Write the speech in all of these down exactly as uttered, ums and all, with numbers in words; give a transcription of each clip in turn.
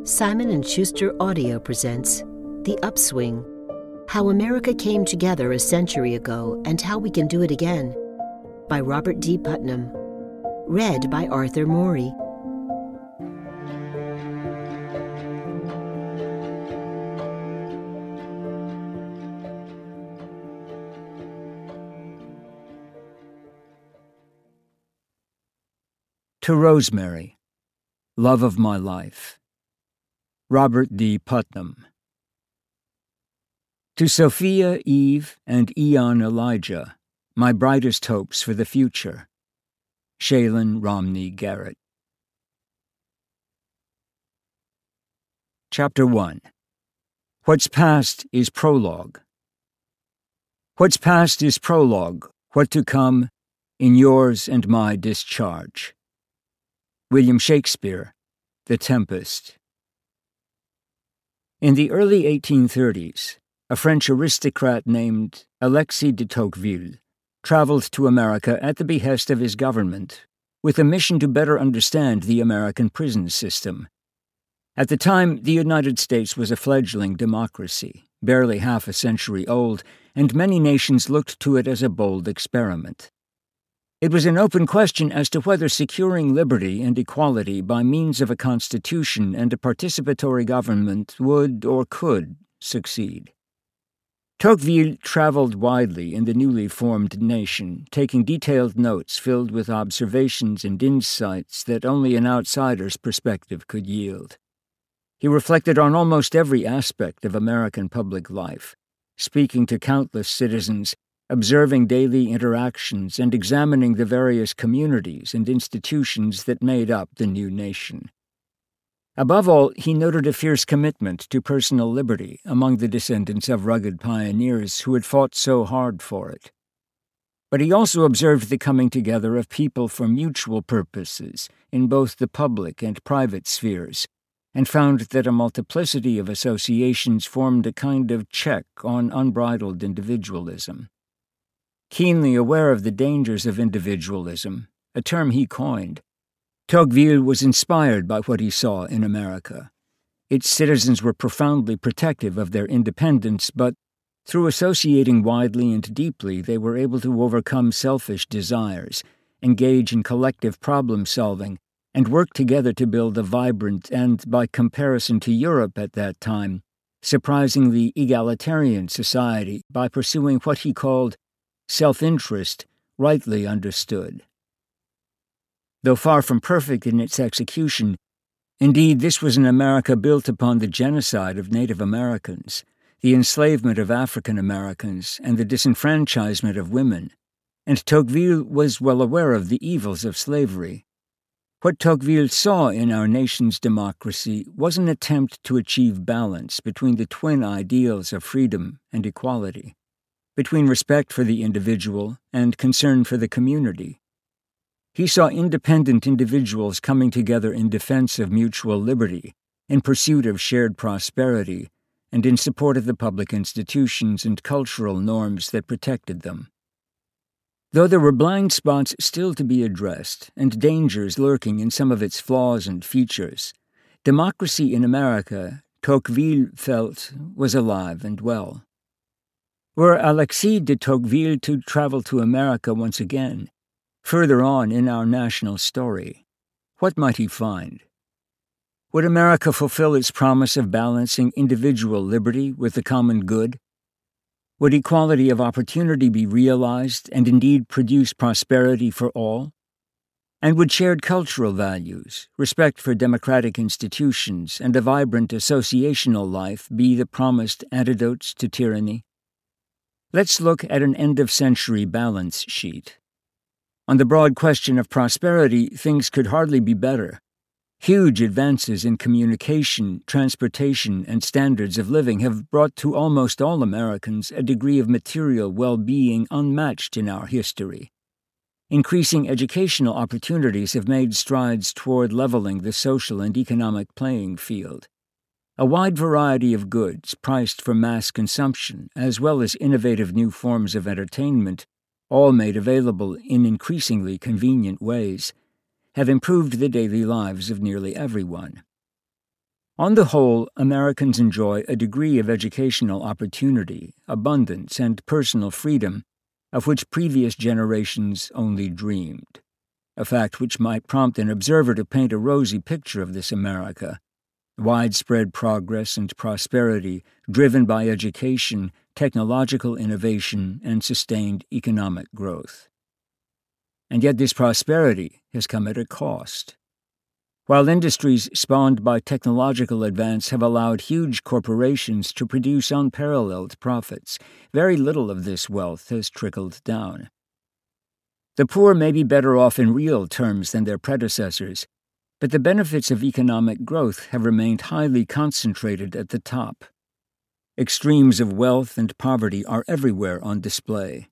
Simon and Schuster Audio presents The Upswing, How America Came Together a Century Ago and How We Can Do It Again, by Robert D. Putnam. Read by Arthur Morey. To Rosemary, Love of My Life. Robert D. Putnam. To Sophia, Eve, and Eon Elijah, my brightest hopes for the future. Shaylin Romney Garrett. Chapter one. What's Past is Prologue. What's past is prologue, what to come, in yours and my discharge. William Shakespeare, The Tempest. In the early eighteen thirties, a French aristocrat named Alexis de Tocqueville traveled to America at the behest of his government, with a mission to better understand the American prison system. At the time, the United States was a fledgling democracy, barely half a century old, and many nations looked to it as a bold experiment. It was an open question as to whether securing liberty and equality by means of a constitution and a participatory government would or could succeed. Tocqueville traveled widely in the newly formed nation, taking detailed notes filled with observations and insights that only an outsider's perspective could yield. He reflected on almost every aspect of American public life, speaking to countless citizens, observing daily interactions, and examining the various communities and institutions that made up the new nation. Above all, he noted a fierce commitment to personal liberty among the descendants of rugged pioneers who had fought so hard for it. But he also observed the coming together of people for mutual purposes in both the public and private spheres, and found that a multiplicity of associations formed a kind of check on unbridled individualism. Keenly aware of the dangers of individualism, a term he coined, Tocqueville was inspired by what he saw in America. Its citizens were profoundly protective of their independence, but through associating widely and deeply, they were able to overcome selfish desires, engage in collective problem-solving, and work together to build a vibrant and, by comparison to Europe at that time, surprisingly egalitarian society by pursuing what he called self-interest, rightly understood. Though far from perfect in its execution, indeed this was an America built upon the genocide of Native Americans, the enslavement of African Americans, and the disenfranchisement of women, and Tocqueville was well aware of the evils of slavery. What Tocqueville saw in our nation's democracy was an attempt to achieve balance between the twin ideals of freedom and equality, between respect for the individual and concern for the community. He saw independent individuals coming together in defense of mutual liberty, in pursuit of shared prosperity, and in support of the public institutions and cultural norms that protected them. Though there were blind spots still to be addressed, and dangers lurking in some of its flaws and features, democracy in America, Tocqueville felt, was alive and well. Were Alexis de Tocqueville to travel to America once again, further on in our national story, what might he find? Would America fulfill its promise of balancing individual liberty with the common good? Would equality of opportunity be realized and indeed produce prosperity for all? And would shared cultural values, respect for democratic institutions, and a vibrant associational life be the promised antidotes to tyranny? Let's look at an end-of-century balance sheet. On the broad question of prosperity, things could hardly be better. Huge advances in communication, transportation, and standards of living have brought to almost all Americans a degree of material well-being unmatched in our history. Increasing educational opportunities have made strides toward leveling the social and economic playing field. A wide variety of goods priced for mass consumption, as well as innovative new forms of entertainment, all made available in increasingly convenient ways, have improved the daily lives of nearly everyone. On the whole, Americans enjoy a degree of educational opportunity, abundance, and personal freedom of which previous generations only dreamed, a fact which might prompt an observer to paint a rosy picture of this America, widespread progress and prosperity driven by education, technological innovation, and sustained economic growth. And yet this prosperity has come at a cost. While industries spawned by technological advance have allowed huge corporations to produce unparalleled profits, very little of this wealth has trickled down. The poor may be better off in real terms than their predecessors, but the benefits of economic growth have remained highly concentrated at the top. Extremes of wealth and poverty are everywhere on display.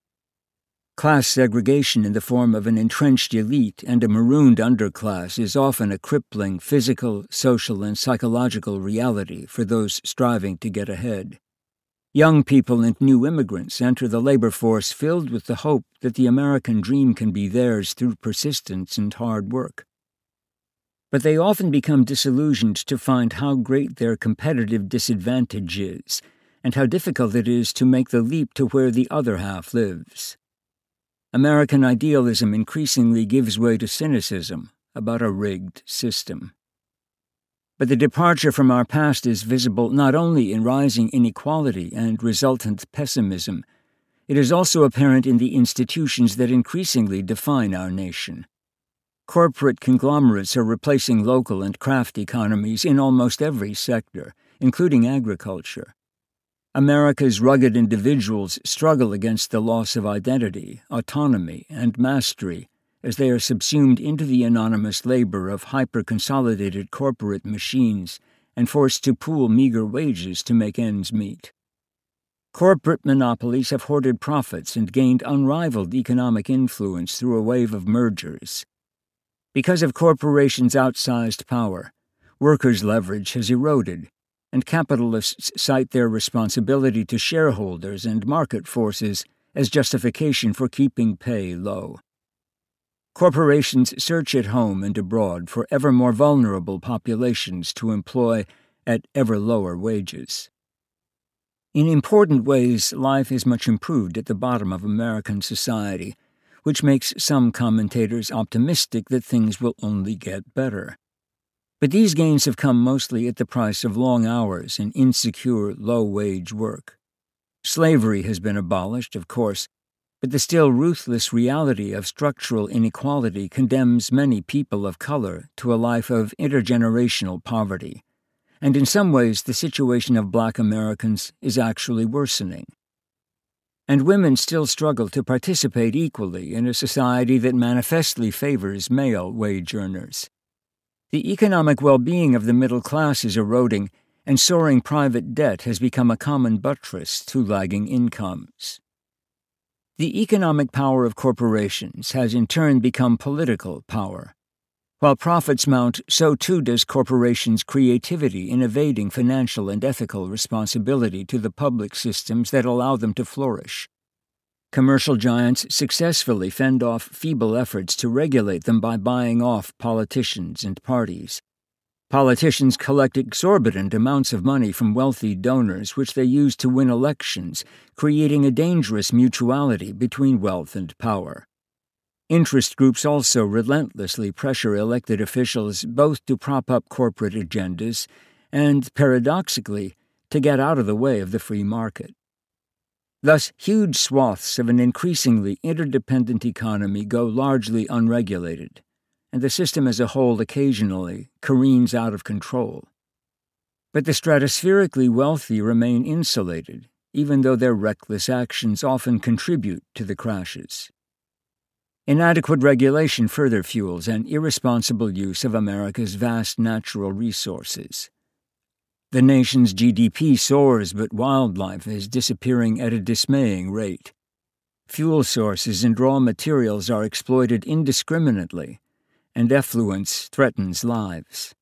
Class segregation in the form of an entrenched elite and a marooned underclass is often a crippling physical, social, and psychological reality for those striving to get ahead. Young people and new immigrants enter the labor force filled with the hope that the American dream can be theirs through persistence and hard work. But they often become disillusioned to find how great their competitive disadvantage is, and how difficult it is to make the leap to where the other half lives. American idealism increasingly gives way to cynicism about a rigged system. But the departure from our past is visible not only in rising inequality and resultant pessimism, it is also apparent in the institutions that increasingly define our nation. Corporate conglomerates are replacing local and craft economies in almost every sector, including agriculture. America's rugged individuals struggle against the loss of identity, autonomy, and mastery as they are subsumed into the anonymous labor of hyper-consolidated corporate machines and forced to pool meager wages to make ends meet. Corporate monopolies have hoarded profits and gained unrivaled economic influence through a wave of mergers. Because of corporations' outsized power, workers' leverage has eroded, and capitalists cite their responsibility to shareholders and market forces as justification for keeping pay low. Corporations search at home and abroad for ever more vulnerable populations to employ at ever lower wages. In important ways, life is much improved at the bottom of American society, which makes some commentators optimistic that things will only get better. But these gains have come mostly at the price of long hours and insecure, low-wage work. Slavery has been abolished, of course, but the still ruthless reality of structural inequality condemns many people of color to a life of intergenerational poverty, and in some ways the situation of black Americans is actually worsening. And women still struggle to participate equally in a society that manifestly favors male wage earners. The economic well-being of the middle class is eroding, and soaring private debt has become a common buttress to lagging incomes. The economic power of corporations has in turn become political power. While profits mount, so too does corporations' creativity in evading financial and ethical responsibility to the public systems that allow them to flourish. Commercial giants successfully fend off feeble efforts to regulate them by buying off politicians and parties. Politicians collect exorbitant amounts of money from wealthy donors which they use to win elections, creating a dangerous mutuality between wealth and power. Interest groups also relentlessly pressure elected officials both to prop up corporate agendas and, paradoxically, to get out of the way of the free market. Thus, huge swaths of an increasingly interdependent economy go largely unregulated, and the system as a whole occasionally careens out of control. But the stratospherically wealthy remain insulated, even though their reckless actions often contribute to the crashes. Inadequate regulation further fuels an irresponsible use of America's vast natural resources. The nation's G D P soars, but wildlife is disappearing at a dismaying rate. Fuel sources and raw materials are exploited indiscriminately, and effluence threatens lives.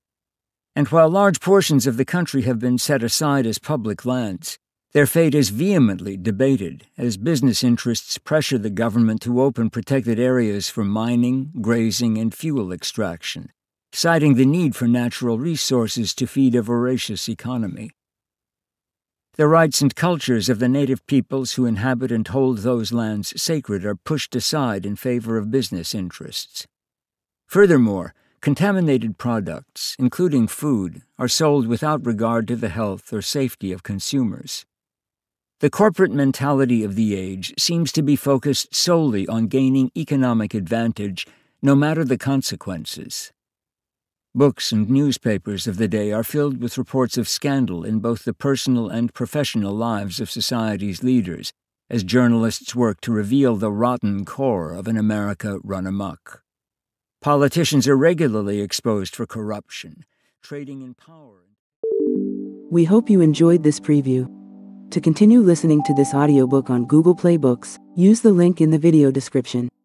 And while large portions of the country have been set aside as public lands, their fate is vehemently debated as business interests pressure the government to open protected areas for mining, grazing, and fuel extraction, citing the need for natural resources to feed a voracious economy. The rights and cultures of the native peoples who inhabit and hold those lands sacred are pushed aside in favor of business interests. Furthermore, contaminated products, including food, are sold without regard to the health or safety of consumers. The corporate mentality of the age seems to be focused solely on gaining economic advantage, no matter the consequences. Books and newspapers of the day are filled with reports of scandal in both the personal and professional lives of society's leaders, as journalists work to reveal the rotten core of an America run amok. Politicians are regularly exposed for corruption, trading in power. We hope you enjoyed this preview. To continue listening to this audiobook on Google Play Books, use the link in the video description.